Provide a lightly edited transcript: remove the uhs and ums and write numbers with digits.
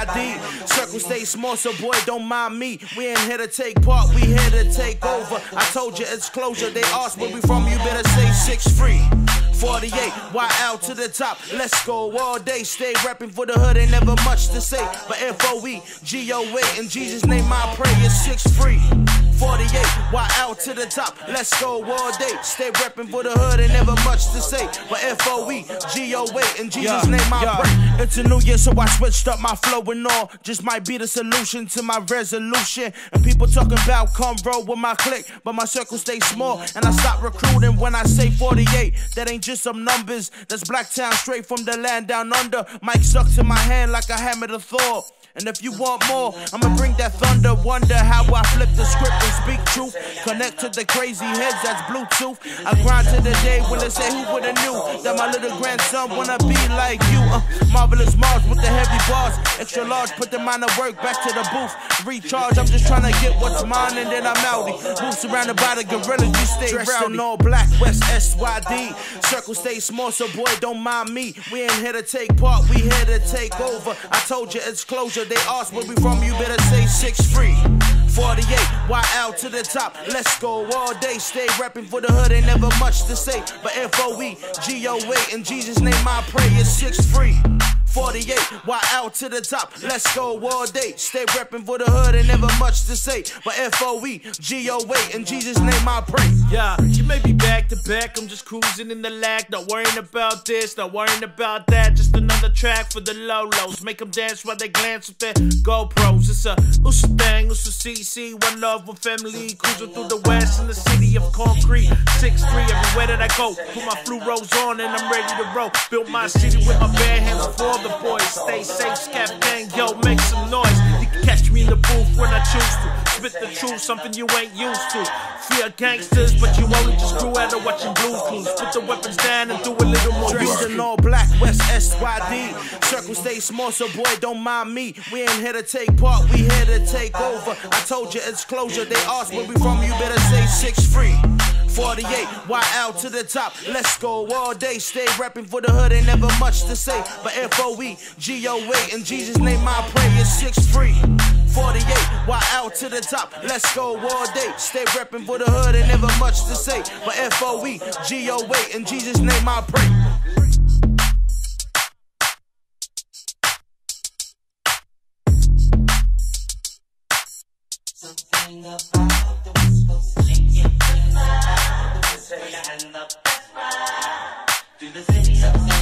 SYD. Circle stay small, so boy, don't mind me. We ain't here to take part, we here to take over. I told you it's closure. They ask where we from, you better say 6 free. 48, YL to the top, let's go all day. Stay rapping for the hood, ain't never much to say. But FOE, GOA, in Jesus' name I pray, it's 6 free. 48, YL to the top, let's go all day. Stay rapping for the hood, ain't never much to say. But FOE, GOA, in Jesus' name I pray. It's a new year, so I switched up my flow and all. Just might be the solution to my resolution. And people talking about come roll with my clique, but my circle stays small, and I stop recruiting when I say 48. That ain't just some numbers, that's Blacktown straight from the land down under. Mic stuck to my hand like a hammer to Thor. And if you want more, I'ma bring that thunder. Wonder how I flip the script and speak truth. Connect to the crazy heads, that's Bluetooth. I grind to the day when they say who would've knew that my little grandson wanna be like you. Marvelous Mars with the heavy bars. Extra large, put the mind of work back to the booth. Recharge, I'm just trying to get what's mine and then I'm outie. Move surrounded by the gorillas, you stay dressed in all black, West SYD. Circle stay small, so boy, don't mind me. We ain't here to take part, we here to take over. I told you it's closure. They ask where we from, you better say 6 free. 48, YL to the top, let's go all day. Stay rapping for the hood, ain't never much to say. But FOE, GOA, in Jesus' name I pray, it's 6 free. 48, YL to the top, let's go all day. Stay rapping for the hood, ain't never much to say. But FOE, GOA, in Jesus' name I pray. Yeah, you may be back to back, I'm just cruising in the lag. Not worrying about this, not worrying about that. Just another track for the Lolos. Make them dance while they glance with their GoPros. It's a Usa thing, Usa CC. One love, one family. Cruising through the west in the city of concrete. 6'3", everywhere that I go. Put my fluoros on and I'm ready to roll. Built my city with my bare hands before the boys. Stay safe, Scat Gang, yo, make some noise. You can catch me in the booth when I choose to. Spit the truth, something you ain't used to. Fear gangsters, but you only just grew out of watching Blues Clues. Put the weapons down and do a little more. Dressed in all black, West SYD. Circle stay small, so boy, don't mind me. We ain't here to take part, we here to take over. I told you it's closure. They ask where we from, you better say 6 free. 48, YL to the top, let's go all day. Stay rapping for the hood, ain't never much to say. But FOE, GOA, in Jesus' name I pray, it's 6 free. 48, YL to the top, let's go all day. Stay rapping for the hood, ain't never much to say. But FOE, GOA, in Jesus' name I pray. Something about the West Coast, shake it, the whistle and the best ride through the city of